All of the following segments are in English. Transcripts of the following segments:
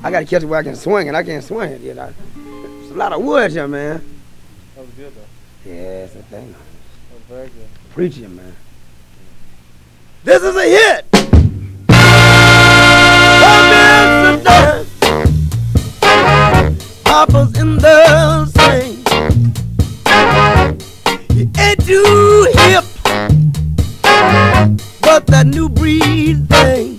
I gotta catch it where I can swing it. I can't swing it. You know, it's a lot of wood here, man. That was good though. Yeah, it's a thing. That was very good. Preaching, man. This is a hit. Papa's in the sing. He ain't too hip, but that new breed thing.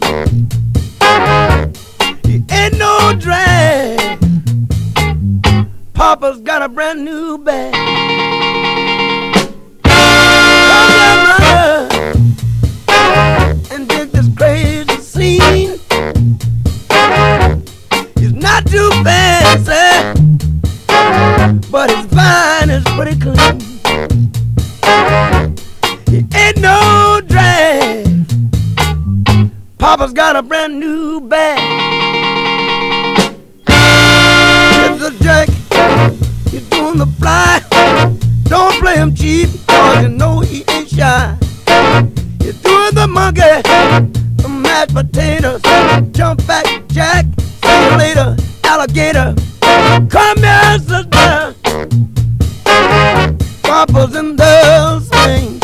He ain't no drag. Papa's got a brand new bag. And dig this crazy scene. He's not too fancy, but his vine is pretty clean. He ain't no drag. Papa's got a brand new bag. It's a jack, he's doing the fly. Don't play him cheap, cause you know he ain't shy. He's doing the monkey, the mashed potatoes, jump back jack, see you later, alligator. Come here, sister. Papa's in the swing.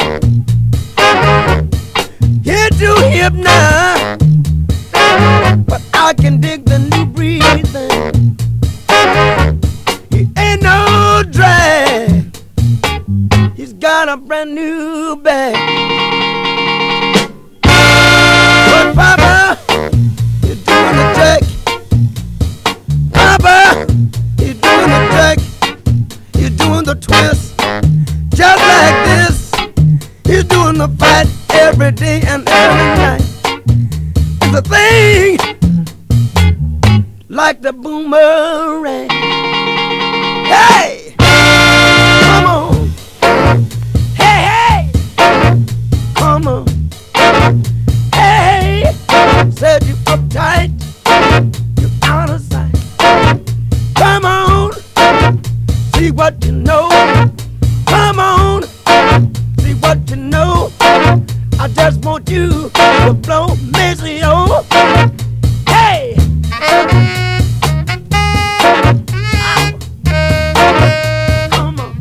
You're too hip now, but I can dig the new breed thing. He ain't no drag. He's got a brand new bag. But Papa, you're doing the jack. Papa, you're doing the jack. You're doing the twist. Just like this. He's doing the fight every day and every night. It's a thing like the boomerang. Hey! Come on. Hey, hey! Come on. Hey! Said you uptight. You out of sight. Come on. See what you know. Come on. See what you know. I just want you to blow Maceo. Hey! Come on.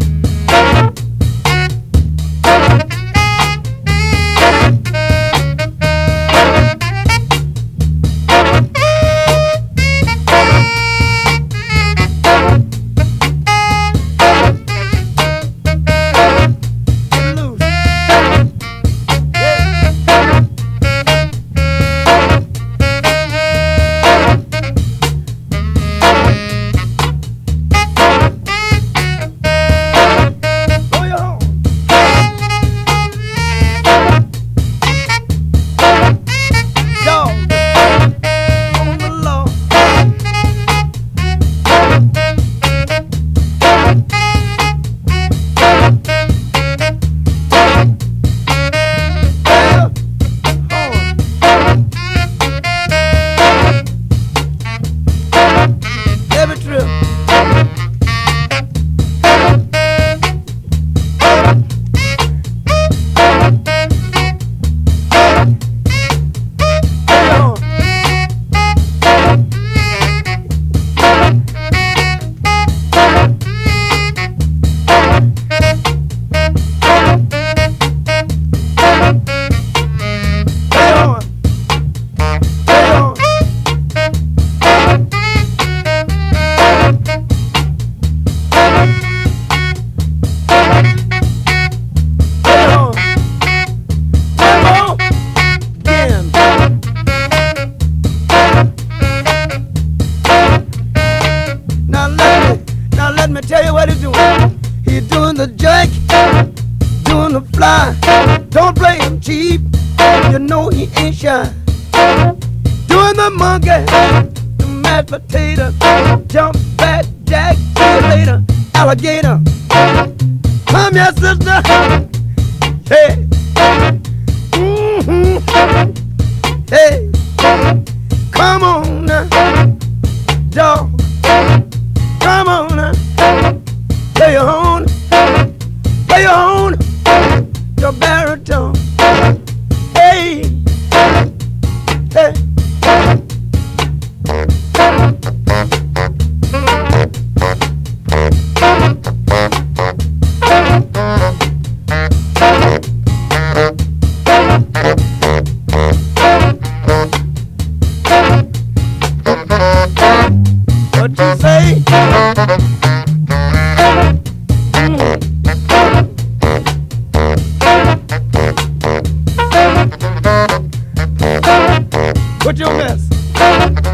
Get loose. Blow your horn. Dog on the lawn. Every trip. Now let me tell you what he's doing. He's doing the jack, doing the fly. Don't play him cheap, you know he ain't shy. Doing the monkey, the mashed potato, jump back jack, see you later, alligator. Come here, sister. Hey. Hey. Come on now, dog. Come on now. Play your horn. Play your horn. Your baritone. Hey. Hey. What's your mess?